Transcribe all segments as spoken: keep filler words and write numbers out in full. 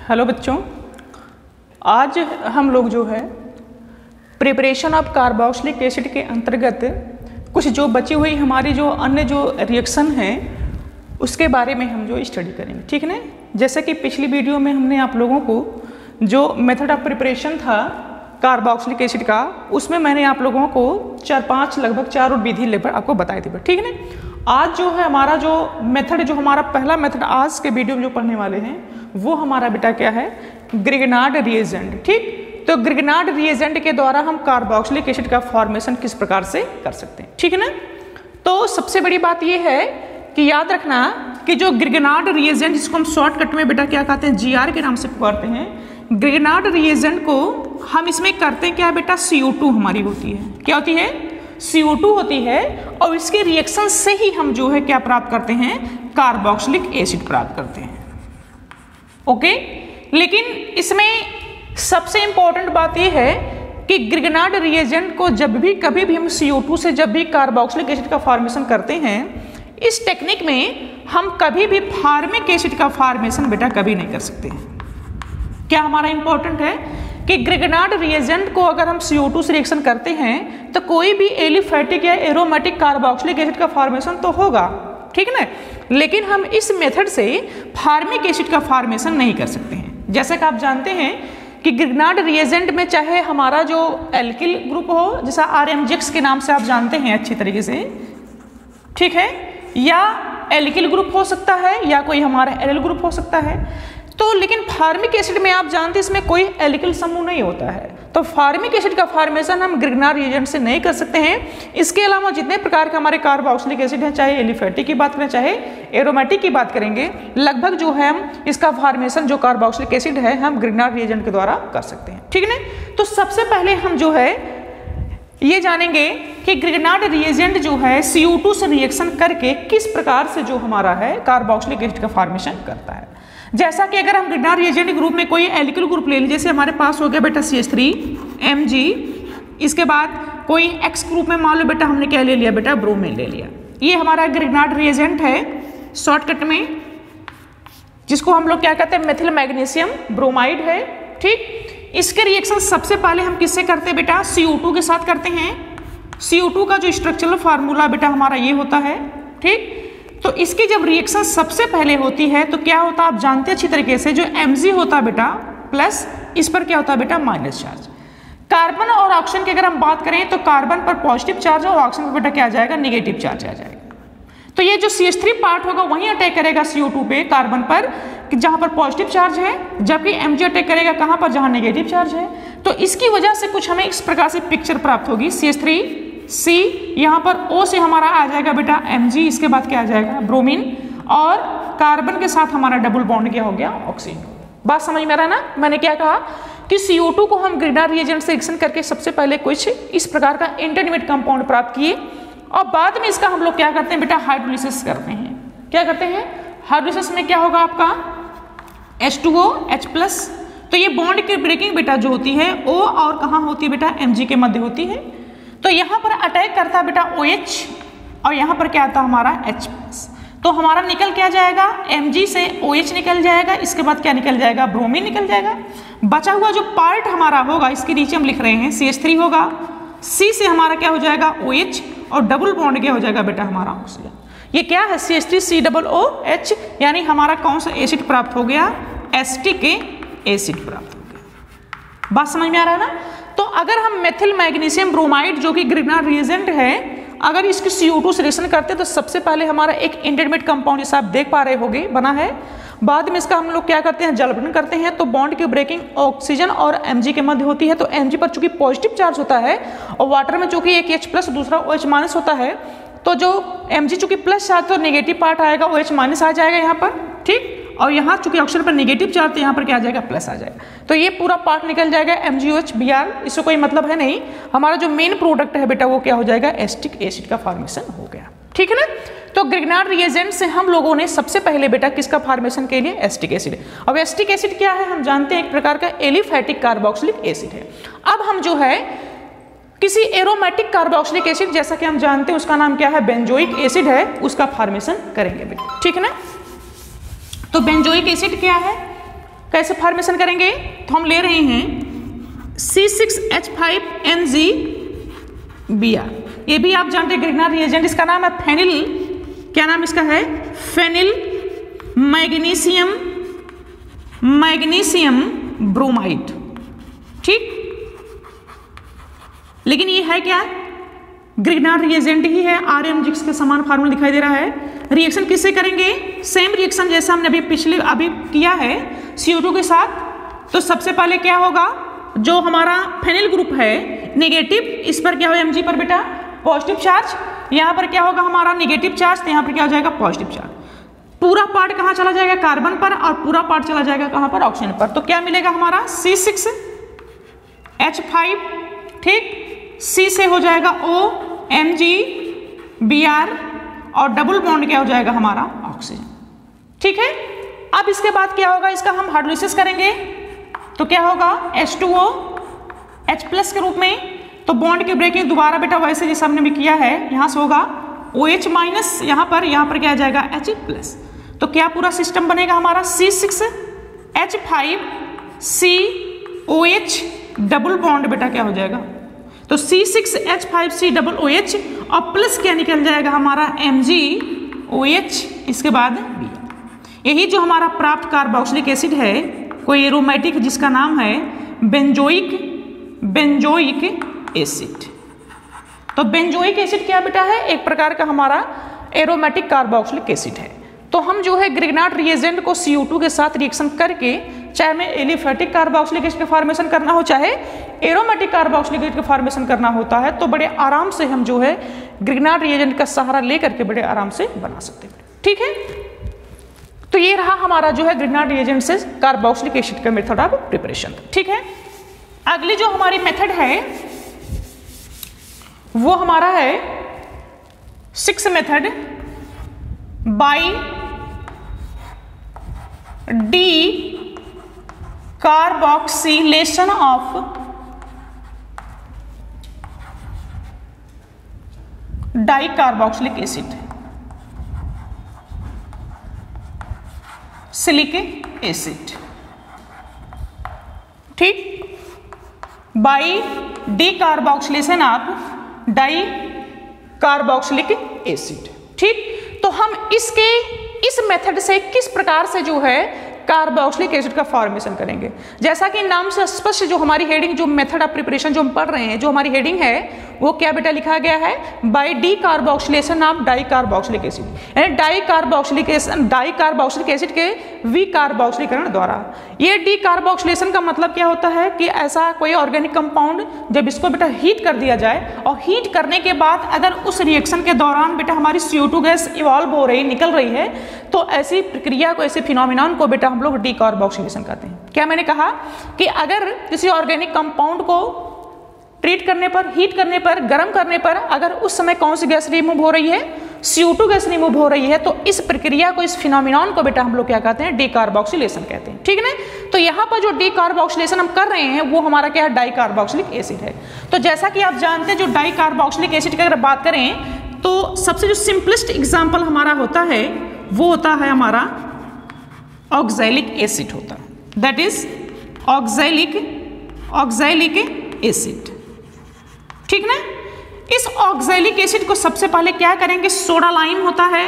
Hello बच्चों, आज हम लोग जो है प्रिपरेशन ऑफ कार्बोक्सिलिक एसिड के अंतर्गत कुछ जो बची हुई हमारी जो अन्य जो रिएक्शन हैं उसके बारे में हम जो स्टडी करेंगे, ठीक है ना। जैसे कि पिछली वीडियो में हमने आप लोगों को जो मेथड ऑफ प्रिपरेशन था कार्बोक्सिलिक एसिड का, उसमें मैंने आप लोगों को चार पांच लगभग चार और विधि लगभग आपको बताई थी, ठीक है ना। आज जो है हमारा जो मेथड जो हमारा पहला मेथड आज के वीडियो में जो पढ़ने वाले हैं वो हमारा बेटा क्या है, ग्रिग्नार्ड रिएजेंट, ठीक। तो ग्रिग्नार्ड रिएजेंट के द्वारा हम कार्बोक्सिलिक एसिड का फॉर्मेशन किस प्रकार से कर सकते हैं, ठीक है ना। तो सबसे बड़ी बात ये है कि याद रखना कि जो ग्रिग्नार्ड रिएजेंट, जिसको हम शॉर्टकट में बेटा क्या कहते हैं, जी आर के नाम से पुकारते हैं, ग्रिग्नार्ड रिएजेंट को हम इसमें करते हैं क्या है बेटा, सी ओ टू हमारी होती है। क्या होती है? सी ओ टू होती है, और इसके रिएक्शन से ही हम जो है क्या प्राप्त करते हैं, कार्बोक्सिलिक एसिड प्राप्त करते हैं। ओके, लेकिन इसमें सबसे इंपॉर्टेंट बात यह है कि ग्रिग्नार्ड रिएजेंट को जब भी कभी भी हम सी ओ टू से जब भी कार्बोक्सिलिक एसिड का फॉर्मेशन करते हैं, इस टेक्निक में हम कभी भी फार्मिक एसिड का फॉर्मेशन बेटा कभी नहीं कर सकते हैं। क्या हमारा इंपॉर्टेंट है कि ग्रिग्नार्ड रिएजेंट को अगर हम सी ओ टू से रिएक्शन करते हैं तो कोई भी एलिफैटिक या एरोमेटिक कार्बोक्सिलिक एसिड का फॉर्मेशन तो होगा, ठीक है ना, लेकिन हम इस मेथड से फार्मिक एसिड का फॉर्मेशन नहीं कर सकते हैं। जैसा कि आप जानते हैं कि ग्रिग्नार्ड रिएजेंट में चाहे हमारा जो एल्किल ग्रुप हो, जैसा आर एम जी एक्स के नाम से आप जानते हैं अच्छी तरीके से, ठीक है, या एल्किल ग्रुप हो सकता है या कोई हमारा एल ग्रुप हो सकता है। तो लेकिन फार्मिक एसिड में आप जानते हैं इसमें कोई एल्किल समूह नहीं होता है, तो फार्मिक एसिड का फॉर्मेशन हम ग्रिग्नार्ड रिएजेंट से नहीं कर सकते हैं। इसके अलावा जितने प्रकार के हमारे कार्बोक्सिलिक एसिड हैं, चाहे एलिफैटिक की बात करें चाहे एरोमेटिक की बात करेंगे, लगभग जो है हम इसका फॉर्मेशन जो कार्बोक्सिलिक एसिड है हम ग्रिग्नार्ड रिएजेंट के द्वारा कर सकते हैं, ठीक है ना। तो सबसे पहले हम जो है ये जानेंगे कि ग्रिग्नार्ड रिएजेंट जो है सी ओ टू से रिएक्शन करके किस प्रकार से जो हमारा है कार्बोक्सिलिक एसिड का फॉर्मेशन करता है। जैसा कि अगर हम ग्रिग्नार्ड रिएजेंट ग्रुप में कोई एल्किल ग्रुप ले लें, जैसे हमारे पास हो गया बेटा C H three M G, इसके बाद कोई एक्स ग्रुप में मान लो बेटा हमने क्या ले लिया बेटा, ब्रोमीन ले लिया। ये हमारा ग्रिग्नार्ड रिएजेंट है शॉर्टकट में, जिसको हम लोग क्या कहते हैं, मेथिल मैग्नीशियम ब्रोमाइड है, ठीक। इसके रिएक्शन सबसे पहले हम किससे करते हैं बेटा, सी ओ टू के साथ करते हैं। सी ओ टू का जो स्ट्रक्चरल फार्मूला बेटा हमारा ये होता है, ठीक। तो इसकी जब रिएक्शन सबसे पहले होती है तो क्या होता है आप जानते हैं अच्छी तरीके से, जो Mg होता है बेटा प्लस इस पर क्या होता है बेटा, माइनस चार्ज। कार्बन और ऑक्सीजन की अगर हम बात करें तो कार्बन पर पॉजिटिव चार्ज और ऑक्सीजन पर बेटा क्या आ जाएगा, निगेटिव चार्ज आ जाएगा। तो ये जो सी एच थ्री पार्ट होगा वहीं अटैक करेगा सी ओ टू पे, कार्बन पर, कि जहां पर पॉजिटिव चार्ज है, जबकि Mg अटैक करेगा कहां पर, जहां नेगेटिव चार्ज है। तो इसकी वजह से कुछ हमें इस प्रकार से पिक्चर प्राप्त होगी, सी एच थ्री सी, यहाँ पर O से हमारा आ जाएगा बेटा Mg, इसके बाद क्या आ जाएगा ब्रोमीन, और कार्बन के साथ हमारा डबल बॉन्ड क्या हो गया, ऑक्सीजन। बात समझ में आ रहा है ना। मैंने क्या कहा कि सी ओ टू को हम ग्रिग्नार्ड रिएजेंट से रिएक्शन करके सबसे पहले कुछ इस प्रकार का इंटरमीडिएट कंपाउंड प्राप्त किए, और बाद में इसका हम लोग क्या करते हैं बेटा, हाइड्रोलिसिस करते हैं। क्या करते हैं, हाइड्रोलिसिस में क्या होगा आपका H two O H plus. तो ये बॉन्ड की ब्रेकिंग बेटा जो होती है O और कहाँ होती है बेटा, Mg के मध्य होती है। तो यहाँ पर अटैक करता है बेटा OH, और यहाँ पर क्या आता है हमारा H+। तो हमारा निकल क्या जाएगा, Mg से OH निकल जाएगा, इसके बाद क्या निकल जाएगा, ब्रोमीन निकल जाएगा। बचा हुआ जो पार्ट हमारा होगा, इसके नीचे हम लिख रहे हैं सी एच थ्री होगा, C से हमारा क्या हो जाएगा OH, और डबल बॉन्ड क्या हो जाएगा बेटा हमारा ऑक्सीजन। ये क्या है, C H three C double O H, यानी हमारा कौन सा एसिड प्राप्त हो गया, एसिटिक एसिड प्राप्त हो गया। बात समझ में आ रहा है ना। तो अगर हम मेथिल मैग्नीशियम ब्रोमाइड जो कि ग्रिग्नार्ड रिएजेंट है, अगर इसकी सी ओ टू से रिएक्शन करते हैं तो सबसे पहले हमारा एक इंटरमीडिएट कंपाउंड जैसा आप देख पा रहे होंगे बना है। बाद में इसका हम लोग क्या करते हैं, जलबन करते हैं। तो बॉन्ड की ब्रेकिंग ऑक्सीजन और Mg के मध्य होती है। तो Mg पर चूंकि पॉजिटिव चार्ज होता है और वाटर में चूंकि एक H प्लस दूसरा OH माइनस होता है, तो जो Mg चूंकि प्लस चार्ज तो नेगेटिव पार्ट आएगा, OH माइनस आ जाएगा यहाँ पर, ठीक। और यहाँ चूंकि ऑक्सीजन पर नेगेटिव चार्ज, तो यहाँ पर क्या आ जाएगा, प्लस आ जाएगा। तो ये पूरा पार्ट निकल जाएगा M G O H B R, इससे कोई मतलब है नहीं। हमारा जो मेन प्रोडक्ट है बेटा वो क्या हो जाएगा, एसिटिक एसिड का फॉर्मेशन हो गया, ठीक है ना। तो ग्रिग्नार्ड रिएजेंट से हम लोगों ने सबसे पहले बेटा किसका फॉर्मेशन के लिए, एसिटिक एसिड। अब एसिटिक एसिड क्या है हम जानते हैं, एक प्रकार का एलिफैटिक कार्बोक्सिलिक एसिड है। अब हम जो है किसी एरोमेटिक कार्बोक्सिलिक एसिड, जैसा कि हम जानते हैं उसका नाम क्या है, बेंजोइक एसिड है, उसका फॉर्मेशन करेंगे बेटा, ठीक है ना। तो बेंजोइक एसिड क्या है, कैसे फॉर्मेशन करेंगे? तो हम ले रहे हैं C six H five N G B R. ये भी आप जानते हैं ग्रिग्नार्ड रिएजेंट, इसका नाम है फेनिल, क्या नाम इसका है? Phenyl magnesium magnesium bromide. ठीक, लेकिन ये है क्या? ग्रिग्नार्ड रिएजेंट ही है, आर एम जिक्स के समान फार्मूला दिखाई दे रहा है। रिएक्शन किससे करेंगे? सेम रिएक्शन जैसा हमने अभी पिछले अभी किया है सी ओ टू के साथ। तो सबसे पहले क्या होगा, जो हमारा फेनिल ग्रुप है नेगेटिव, इस पर क्या हो एम जी पर बेटा पॉजिटिव चार्ज, यहाँ पर क्या होगा हमारा नेगेटिव चार्ज, तो यहाँ पर क्या हो जाएगा पॉजिटिव चार्ज। पूरा पार्ट कहाँ चला जाएगा? कार्बन पर, और पूरा पार्ट चला जाएगा कहाँ पर? ऑक्सीजन पर। तो क्या मिलेगा हमारा? सी सिक्स एच फाइव, ठीक, C से हो जाएगा O M G B R, और डबल बॉन्ड क्या हो जाएगा हमारा? ऑक्सीजन। ठीक है, अब इसके बाद क्या होगा? इसका हम हाइड्रोलिसिस करेंगे तो क्या होगा? H two O H plus के रूप में। तो बॉन्ड की ब्रेकिंग दोबारा बेटा वैसे जैसे हमने भी किया है, यहाँ से होगा OH माइनस, यहाँ पर यहाँ पर क्या आ जाएगा? H plus. तो क्या पूरा सिस्टम बनेगा हमारा? C six H five C O H double bond बेटा क्या हो जाएगा? तो C six H five C double O H, और प्लस क्या निकल जाएगा हमारा? एम जी ओ एच, इसके बाद बी। यही जो हमारा प्राप्त कार्बोक्सिलिक एसिड है, कोई एरोमेटिक जिसका नाम है बेंजोइक बेंजोइक एसिड। तो बेंजोइक एसिड क्या बेटा है? एक प्रकार का हमारा एरोमेटिक कार्बोक्सिलिक एसिड है। तो हम जो है ग्रिग्नार्ड रिएजेंट को सी ओ टू के साथ रिएक्शन करके, चाहे में एलिफेटिक कार्बोक्सिलिक एसिड का फॉर्मेशन करना हो, चाहे एरोमेटिक कार्बोक्सिलिक एसिड का फॉर्मेशन करना होता है, तो बड़े आराम से हम जो है ग्रिग्नार्ड रिएजेंट का सहारा लेकर के बड़े आराम से बना सकते हैं। ठीक है, तो ये रहा हमारा जो है ग्रिग्नार्ड रिएजेंट से कार्बोक्सिलिक एसिड का मेथड ऑफ प्रिपरेशन। ठीक है, अगली जो हमारी मेथड है वो हमारा है six method by decarboxylation of dicarboxylic acid सिलिक एसिड। ठीक, by decarboxylation of dicarboxylic acid. ठीक, तो हम इसके इस मेथड से किस प्रकार से जो है कार्बोक्सिलिक एसिड का फॉर्मेशन करेंगे? जैसा कि नाम से स्पष्ट जो हमारी हेडिंग, जो मेथड ऑफ प्रिपरेशन जो हम पढ़ रहे हैं, जो हमारी हेडिंग है वो क्या बेटा लिखा गया है? By decarboxylation of dicarboxylic acid, यानी dicarboxylic acid dicarboxylic acid के विकार्बोक्सिलीकरण द्वारा। ये डी कार्बोक्सिलेशन का मतलब क्या होता है कि ऐसा कोई ऑर्गेनिक कंपाउंड जब इसको बेटा हीट कर दिया जाए, और हीट करने के बाद अगर उस रिएक्शन के दौरान बेटा हमारी C O two gas evolve हो रही निकल रही है, तो ऐसी प्रक्रिया को, ऐसे फिनोमिनन को बेटा हम लोग डी कार्बोक्सिलेशन कहते हैं। क्या मैंने कहा कि अगर किसी ऑर्गेनिक कंपाउंड को ट्रीट करने पर, हीट करने पर, गर्म करने पर अगर उस समय कौन सी गैस रिमूव हो रही है? C O two gas remove हो रही है, तो इस प्रक्रिया को, इस फिनोमिनन को बेटा हम लोग क्या कहते हैं? डी कार्बोक्सिलेशन कहते हैं। ठीक है ना? तो यहाँ पर जो डी कार्बोक्सिलेशन हम कर रहे हैं वो हमारा क्या है? डाई कार्बोक्सिलिक एसिड है। तो जैसा कि आप जानते हैं जो डाई कार्बोक्सिलिक एसिड की अगर बात करें तो सबसे जो सिंपलेस्ट एग्जाम्पल हमारा होता है वो होता है हमारा ऑक्सैलिक एसिड होता है, that is oxalic oxalic acid. ठीक ना? इस ऑक्सैलिक एसिड को सबसे पहले क्या करेंगे? सोडा लाइम होता है,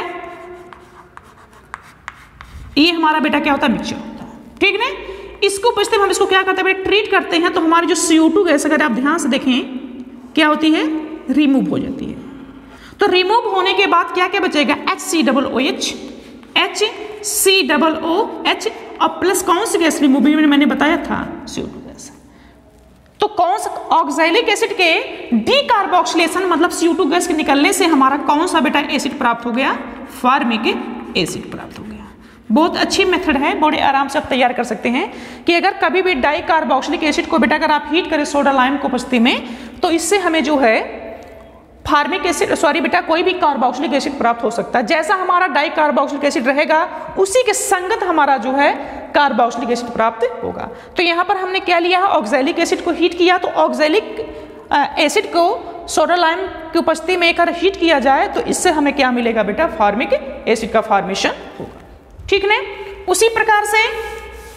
ये हमारा बेटा क्या होता है? मिक्सचर होता है। ठीक ना? इसको बचते हम इसको क्या करते हैं? ट्रीट करते हैं, तो हमारी जो सी ओ टू गैस अगर आप ध्यान से देखें क्या होती है? रिमूव हो जाती है। तो रिमूव होने के बाद क्या क्या बचेगा? H C double O H H C double O H, और प्लस कौन सी गैस रिमूव मैंने बताया था? C O two gas. तो कौन सा ऑक्सैलिक एसिड के डी कार्बोक्सिलेशन मतलब सी ओ टू गैस के निकलने से हमारा कौन सा बेटा एसिड प्राप्त हो गया? फॉर्मिक एसिड प्राप्त हो गया। बहुत अच्छी मेथड है, बड़े आराम से आप तैयार कर सकते हैं कि अगर कभी भी डाई कार्बोक्सिलिक एसिड को बेटा अगर आप हीट करें सोडा लाइम को उपस्थिति में, तो इससे हमें जो है फार्मिक एसिड, सॉरी बेटा कोई भी कार्बोक्सिलिक एसिड प्राप्त हो सकता है। जैसा हमारा डाई कार्बोक्सिलिक एसिड रहेगा उसी के संगत हमारा जो है कार्बोक्सिलिक एसिड प्राप्त होगा। तो यहाँ पर हमने क्या लिया है? ऑक्सैलिक एसिड को हीट किया, तो ऑक्सैलिक एसिड को सोडा लाइम की उपस्थिति में अगर हीट किया जाए तो इससे हमें क्या मिलेगा बेटा? फॉर्मिक एसिड का फॉर्मेशन होगा। ठीक है? उसी प्रकार से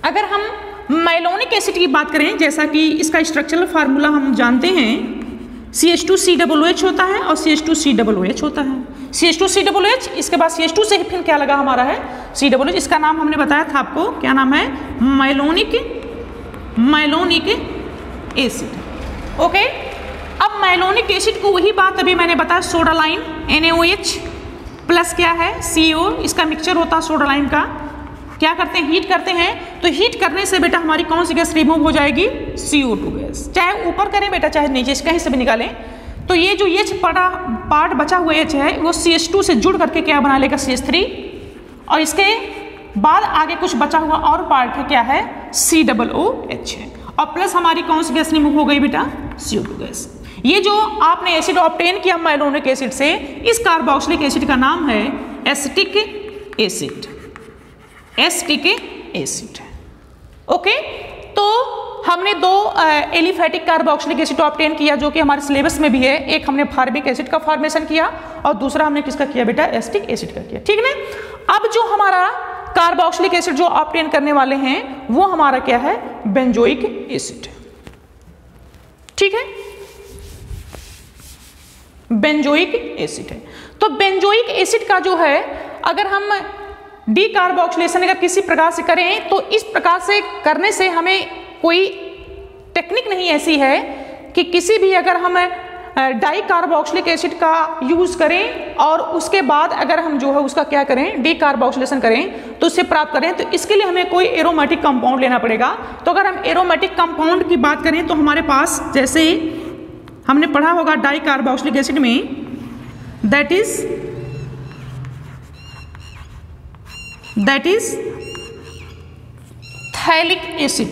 अगर हम मैलोनिक एसिड की बात करें, जैसा कि इसका स्ट्रक्चरल फार्मूला हम जानते हैं, C H two C double H होता है और C H two C double H होता है। C H two C double H, इसके बाद सी एच टू से फिर क्या लगा हमारा है सी डबल एच। इसका नाम हमने बताया था आपको, क्या नाम है, मैलोनिक मैलोनिक एसिड। ओके, अब मैलोनिक एसिड को वही बात अभी मैंने बताया, soda lime N A O H plus क्या है सी ओ, इसका मिक्सचर होता है सोडालाइन का। क्या करते हैं, हीट करते हैं, तो हीट करने से बेटा हमारी कौन सी गैस रिमूव हो जाएगी, सी ओ टू गैस। चाहे ऊपर करें बेटा चाहे नीचे, कहीं से भी निकालें, तो ये जो एच पड़ा पार्ट बचा हुआ एच है वो सी एच टू से जुड़ करके क्या बना लेगा, सी एच थ्री, और इसके बाद आगे कुछ बचा हुआ और पार्ट है क्या है, सी डबल ओ एच है, और प्लस हमारी कौन सी गैस रिमूव हो गई बेटा, सी ओ टू गैस। ये जो आपने एसिड ऑब्टेन किया मैलोनिक एसिड से, इस कार्बोक्सिलिक एसिड का नाम है acetic acid, acetic acid. Okay, तो हमने दो एलिफैटिक कार्बोक्सिलिक एसिड ऑब्टेन किया जो कि हमारे सिलेबस में भी है। एक हमने फार्मिक एसिड का फॉर्मेशन किया और दूसरा हमने किसका किया बेटा, एसिटिक एसिड का किया। ठीक है ना। अब जो हमारा कार्बोक्सिलिक एसिड जो ऑब्टेन करने वाले हैं वो हमारा क्या है, बेंजोइक एसिड। ठीक है, बेंजोइक एसिड है। तो बेंजोइक एसिड का जो है, अगर हम डी कार्बोक्सिलेशन अगर किसी प्रकार से करें तो इस प्रकार से करने से हमें कोई टेक्निक नहीं ऐसी है कि किसी भी अगर हम डाई कार्बोक्सिलिक एसिड का यूज करें और उसके बाद अगर हम जो है उसका क्या करें, डी कार्बोक्सिलेशन करें तो उससे प्राप्त करें, तो इसके लिए हमें कोई एरोमेटिक कंपाउंड लेना पड़ेगा। तो अगर हम एरोमेटिक कंपाउंड की बात करें तो हमारे पास जैसे हमने पढ़ा होगा डाई कार्बोक्सिलिक एसिड में, that is that is phthalic acid,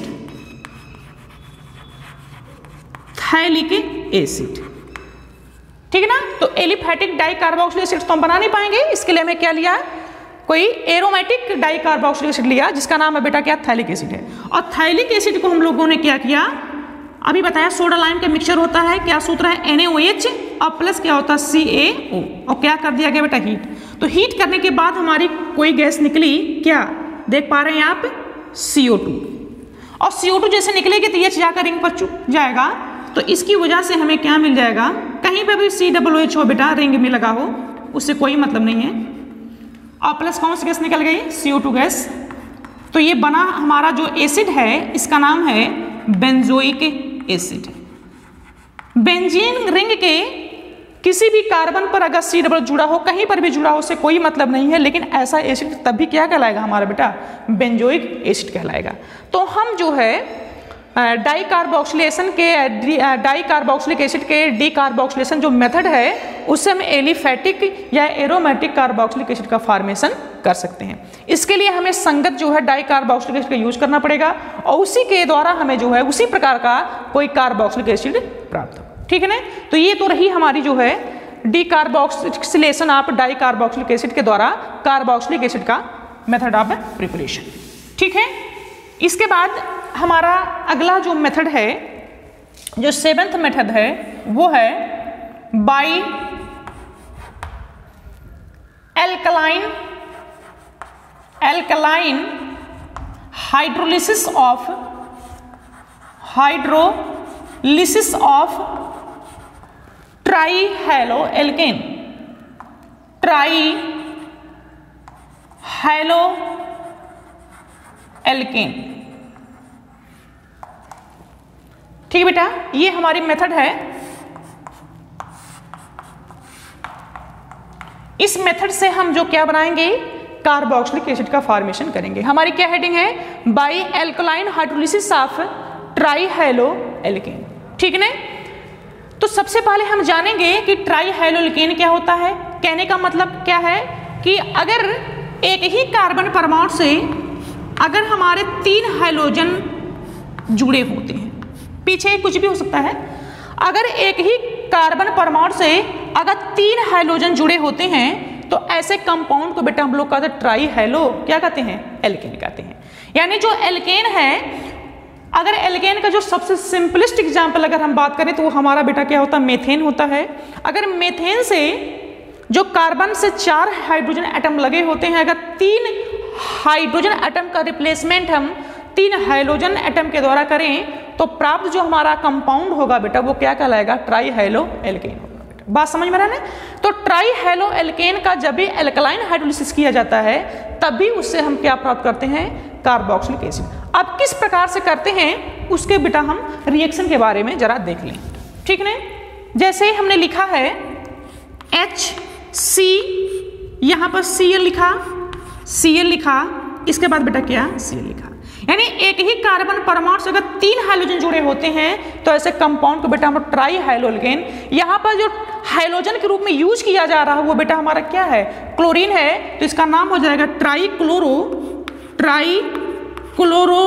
phthalic acid. ठीक है ना। तो एलिफैटिक डाई कार्बोक्सिलिक एसिड तो हम बना नहीं पाएंगे, इसके लिए हमें क्या लिया, कोई एरोमेटिक डाई कार्बोक्सिलिक एसिड लिया जिसका नाम है बेटा क्या, थैलिक एसिड है। और थैलिक एसिड को हम लोगों ने क्या किया, अभी बताया सोडा लाइम का मिक्सचर होता है, क्या सूत्र है, एन ए ओ एच और प्लस क्या होता है, सी ए ओ, और क्या कर दिया गया बेटा, हीट। तो हीट करने के बाद हमारी कोई गैस निकली, क्या देख पा रहे हैं आप, सी ओ टू, और सी ओ टू जैसे निकलेगी तो एच जाकर रिंग पर चुप जाएगा, तो इसकी वजह से हमें क्या मिल जाएगा, कहीं पे भी सी डबल एच हो बेटा रिंग में लगा हो उससे कोई मतलब नहीं है, और प्लस कौन सी गैस निकल गई, सी ओ टू गैस। तो ये बना हमारा जो एसिड है इसका नाम है बेंजोइक एसिड। बेंजीन रिंग के किसी भी कार्बन पर अगर सी डबल जुड़ा हो, कहीं पर भी जुड़ा हो, उससे कोई मतलब नहीं है, लेकिन ऐसा एसिड तब भी क्या कहलाएगा हमारा बेटा, बेंजोइक एसिड कहलाएगा। तो हम जो है डाई कार्बोक्सिलेशन के डाई कार्बोक्सिलिक एसिड के डी कार्बोक्सिलेशन जो मेथड है उससे हम एलिफैटिक या एरोमेटिक कार्बोक्सिलिक एसिड का फॉर्मेशन कर सकते हैं। इसके लिए हमें संगत जो है डाई कार्बोक्सिलिक एसिड का यूज करना पड़ेगा और उसी के द्वारा हमें जो है उसी प्रकार का कोई कार्बोक्सिलिक एसिड प्राप्त हो। ठीक है ना। तो ये तो रही हमारी जो है decarboxylation of dicarboxylic acid के द्वारा कार्बोक्सिलिक एसिड का मेथड ऑफ प्रिपरेशन। ठीक है। इसके बाद हमारा अगला जो मेथड है, जो सेवेंथ मेथड है, वो है by alkaline alkaline hydrolysis of hydrolysis of tri halo alkane tri halo alkane. ठीक है बेटा, ये हमारी मेथड है। इस मेथड से हम जो क्या बनाएंगे, कार्बोक्सिलिक एसिड का फॉर्मेशन करेंगे। हमारी क्या हेडिंग है, by alkaline hydrolysis of tri halo alkane. ठीक है। तो सबसे पहले हम जानेंगे कि ट्राई हैलो एल्केन क्या होता है। कहने का मतलब क्या है कि अगर एक ही कार्बन परमाणु से अगर हमारे तीन हाइड्रोजन जुड़े होते हैं, पीछे कुछ भी हो सकता है, अगर एक ही कार्बन परमाणु से अगर तीन हाइड्रोजन जुड़े होते हैं तो ऐसे कंपाउंड को बेटा हम लोग कहते हैं ट्राई हैलो क्या कहते हैं, एल्केन कहते हैं। यानी जो एल्केन है, अगर एल्केन का जो सबसे सिंपलेस्ट एग्जांपल अगर हम बात करें तो वो हमारा बेटा क्या होता है, मेथेन होता है। अगर मेथेन से जो कार्बन से चार हाइड्रोजन एटम लगे होते हैं, अगर तीन हाइड्रोजन एटम का रिप्लेसमेंट हम तीन हाइड्रोजन एटम के द्वारा करें तो प्राप्त जो हमारा कंपाउंड होगा बेटा वो क्या कहलाएगा, ट्राई हाइलो एल्केन होगा बेटा। बात समझ में रहा ना। तो ट्राई हाइलो एल्केन का जब भी एल्कलाइन हाइड्रोलिसिस किया जाता है तब भी उससे हम क्या प्राप्त करते हैं, कार्बोक्सिलिक एसिड। अब किस प्रकार से करते हैं उसके बेटा हम रिएक्शन के बारे में जरा देख लें, ठीक है। जैसे हमने लिखा है एच सी, यहाँ पर सी एल लिखा, सी एल लिखा, इसके बाद बेटा क्या, सी एल लिखा, यानी एक ही कार्बन परमाणु से अगर तीन हाइड्रोजन जुड़े होते हैं तो ऐसे कंपाउंड को बेटा हम ट्राई हाइलो एल्केन। यहाँ पर जो हाइड्रोजन के रूप में यूज किया जा रहा है वो बेटा हमारा क्या है, क्लोरीन है, तो इसका नाम हो जाएगा tri chloro, tri chloro,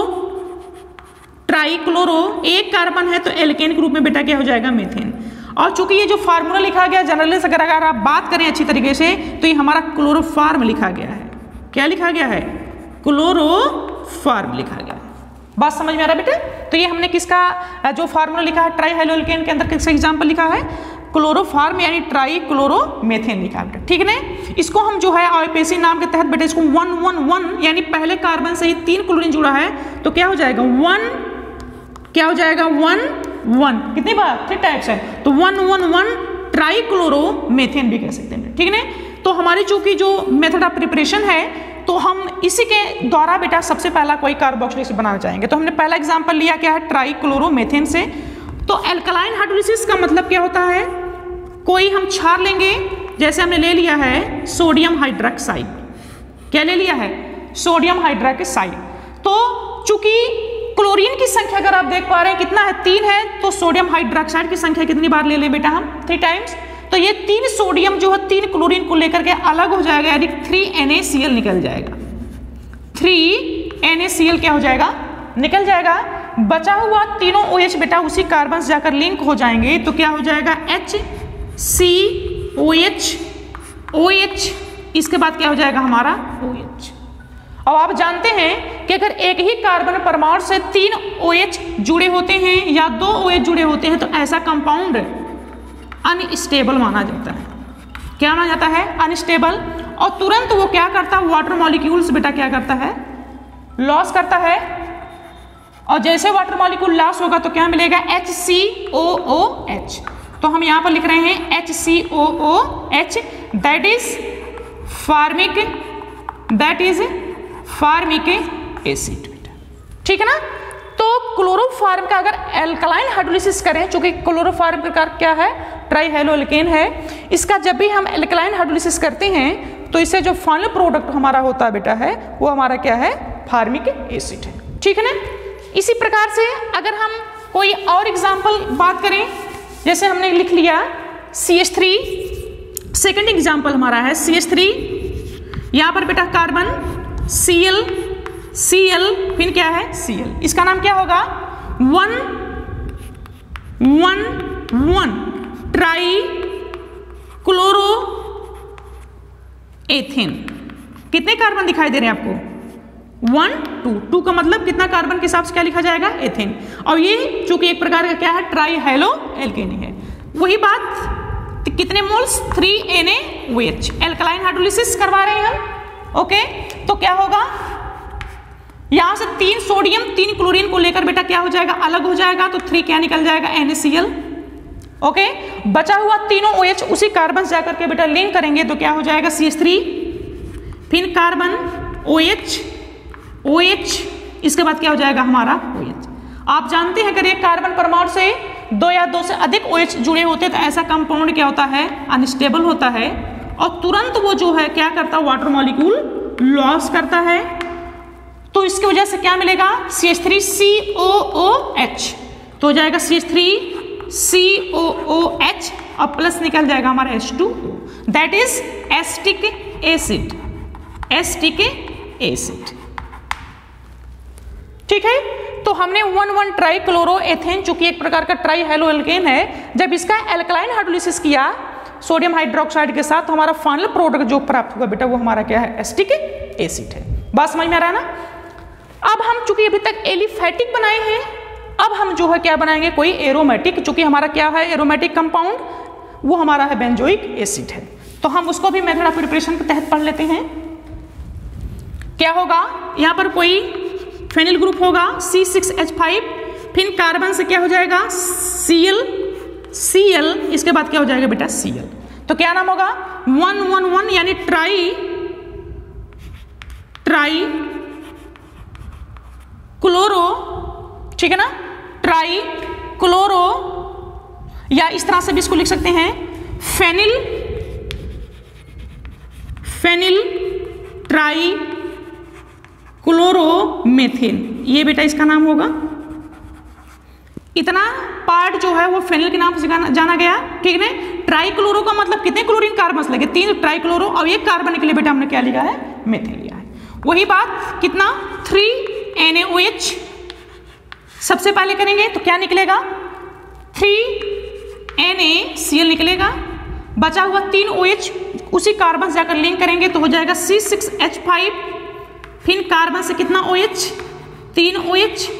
tri chloro. एक कार्बन है तो एल्केन के रूप में बेटा क्या हो जाएगा, मीथेन। और चूंकि ये जो फार्मूला लिखा गया जनरली अगर अगर आप बात करें अच्छी तरीके से तो ये हमारा क्लोरोफार्म लिखा गया है। क्या लिखा गया है, क्लोरोफार्म लिखा गया है। बात समझ में आ रहा है बेटा। तो ये हमने किसका जो फार्मूला लिखा है ट्राई हाइलो एल्केन के अंदर किसका एग्जाम्पल लिखा है, क्लोरोफार्म यानी ट्राई क्लोरोमेथेन लिखा है, ठीक है ना। इसको हम जो है आईपीएसी नाम के तहत बेटा इसको वन वन वन यानी पहले कार्बन से ही तीन क्लोरीन जुड़ा है तो क्या हो जाएगा, वन क्या हो जाएगा, वन वन कितनी बार, थ्री टाइप्स है, तो one one one tri chloromethane भी कह सकते हैं, ठीक है ना। तो हमारी चूंकि जो मेथड ऑफ प्रिपरेशन है तो हम इसी के द्वारा बेटा सबसे पहला कोई कार्बोक्सिलिक एसिड बनाना चाहेंगे। तो हमने पहला एग्जांपल लिया क्या है, ट्राई क्लोरोमेथेन से। तो एल्कलाइन हाइड्रोलिसिस का मतलब क्या होता है, कोई हम क्षार लेंगे, जैसे हमने ले लिया है सोडियम हाइड्रोक्साइड, क्या ले लिया है, सोडियम हाइड्रोक्साइड। तो चूंकि क्लोरीन की संख्या अगर आप देख पा रहे हैं कितना है, तीन है, तो सोडियम हाइड्रोक्साइड की संख्या कितनी बार ले लें बेटा हम, थ्री टाइम्स। तो ये तीन सोडियम जो है तीन क्लोरीन को लेकर के अलग हो जाएगा, यानी three N A C L निकल जाएगा, three N A C L क्या हो जाएगा, निकल जाएगा। बचा हुआ तीनों ओ एच बेटा उसी कार्बन से जाकर लिंक हो जाएंगे तो क्या हो जाएगा, H C O H, O H, इसके बाद क्या हो जाएगा हमारा ओ एच। अब आप जानते हैं कि अगर एक ही कार्बन परमाणु से तीन ओ एच जुड़े होते हैं या दो ओ एच जुड़े होते हैं तो ऐसा कंपाउंड अनस्टेबल माना जाता है। क्या माना जाता है, अनस्टेबल। और तुरंत वो क्या करता है, वाटर मॉलिक्यूल्स बेटा क्या करता है, लॉस करता है। और जैसे वाटर मॉलिक्यूल लॉस होगा तो क्या मिलेगा, H C O O H. तो हम यहां पर लिख रहे हैं H C O O H, that is formic, that is formic acid, ठीक है ना। तो क्लोरोफार्म का अगर एल्कलाइन हाइड्रोलिसिस करें, चूंकि क्लोरोफार्म प्रकार क्या है, ट्राई हाइलो एल्केन है, इसका जब भी हम एल्कलाइन हाइड्रोलिसिस करते हैं तो इससे जो फाइनल प्रोडक्ट हमारा होता है बेटा है वो हमारा क्या है, फार्मिक एसिड है, ठीक है ना। इसी प्रकार से अगर हम कोई और एग्जाम्पल बात करें, जैसे हमने लिख लिया C H three, second example हमारा है सी एच थ्री, यहां पर बेटा कार्बन Cl, Cl फिर क्या है Cl, इसका नाम क्या होगा, one one one try chloro ethane. कितने कार्बन दिखाई दे रहे हैं आपको, वन टू, टू का मतलब कितना कार्बन के हिसाब से क्या लिखा जाएगा, एथेन। और ये चूंकि एक प्रकार का क्या है, ट्राई हाइलो एल्केन है। वही बात कितने moles, three N A O H, alkaline hydrolysis करवा रहे हैं हम, ओके। तो क्या होगा, यहां से तीन सोडियम तीन क्लोरीन को लेकर बेटा क्या हो जाएगा, अलग हो जाएगा, तो थ्री क्या निकल जाएगा, N A C L, okay. बचा हुआ तीनों ओ एच उसी कार्बन से जाकर के बेटा लिंक करेंगे तो क्या हो जाएगा, सी एच थ्री, फिर carbon O H, O H, इसके बाद क्या हो जाएगा हमारा ओ एच। आप जानते हैं अगर एक कार्बन परमाणु से दो या दो से अधिक ओ एच जुड़े होते हैं तो ऐसा कंपाउंड क्या होता है, अनस्टेबल होता है, और तुरंत वो जो है क्या करता है, वाटर मॉलिक्यूल लॉस करता है। तो इसकी वजह से क्या मिलेगा, C H three C O O H, तो हो जाएगा C H three C O O H और प्लस निकल जाएगा हमारा H two, that is acetic acid, acetic acid, ठीक है। तो हमने one one try chloro ethane चूंकि एक प्रकार का ट्राई हाइलो एल्केन है, जब इसका एल्कलाइन हाइड्रोलिसिस किया सोडियम हाइड्रोक्साइड के साथ तो हमारा फाइनल प्रोडक्ट जो प्राप्त हुआ बेटा वो हमारा क्या है, एसिटिक एसिड है। बात समझ में आ रहा है ना। अब हम चूंकि अभी तक एलिफेटिक बनाए हैं, अब हम जो है क्या बनाएंगे, कोई एरोमेटिक, चूंकि हमारा क्या है एरोमेटिक कंपाउंड, वो हमारा है बेंजोइक एसिड है। तो हम उसको भी मेथड ऑफ प्रिपरेशन के तहत पढ़ लेते हैं। क्या होगा, यहां पर कोई फेनिल ग्रुप होगा सी सिक्स एच फाइव, फिर कार्बन से क्या हो जाएगा Cl, Cl, इसके बाद क्या हो जाएगा बेटा Cl। तो क्या नाम होगा वन वन वन यानी ट्राई ट्राई क्लोरो, ठीक है ना, ट्राई क्लोरो, या इस तरह से भी इसको लिख सकते हैं फेनिल फेनिल ट्राई क्लोरोमेथेन, ये बेटा इसका नाम होगा। इतना पार्ट जो है वो फेनिल के नाम से जाना गया, ठीक है। ट्राई क्लोरो का मतलब कितने क्लोरीन कार्बन लगे, तीन ट्राई क्लोरो, और एक कार्बन के लिए बेटा हमने क्या लिखा है मेथेन लिया है। वही बात कितना three N A O H सबसे पहले करेंगे तो क्या निकलेगा three N A C L निकलेगा, बचा हुआ तीन ओ एच उसी कार्बन से जाकर लिंक करेंगे तो हो जाएगा सी सिक्स एच फाइव, फिर कार्बन से कितना ओ एच तीन ओ एच।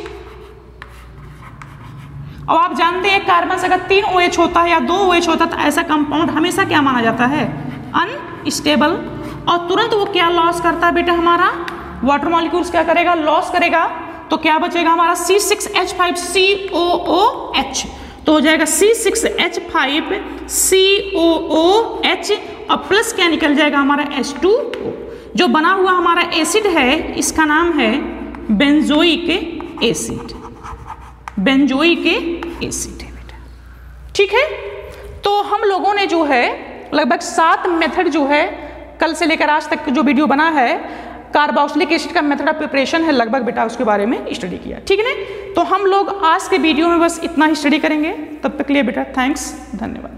अब आप जानते हैं कार्बन से अगर तीन ओ एच होता है या दो ओ एच होता है तो ऐसा कंपाउंड हमेशा क्या माना जाता है अनस्टेबल, और तुरंत वो क्या लॉस करता है बेटा हमारा वाटर मॉलिक्यूल्स क्या करेगा लॉस करेगा, तो क्या बचेगा हमारा C six H five C O O H, तो हो जाएगा C six H five C O O H और प्लस क्या निकल जाएगा हमारा एच टू ओ। जो बना हुआ हमारा एसिड है इसका नाम है बेंजोइक एसिड, बेंजोइक एसिड है बेटा, ठीक है। तो हम लोगों ने जो है लगभग सात मेथड जो है कल से लेकर आज तक जो वीडियो बना है कार्बोक्सिलिक एसिड का मेथड ऑफ प्रिपरेशन है लगभग बेटा उसके बारे में स्टडी किया, ठीक है ना। तो हम लोग आज के वीडियो में बस इतना ही स्टडी करेंगे, तब तक के लिए बेटा थैंक्स, धन्यवाद।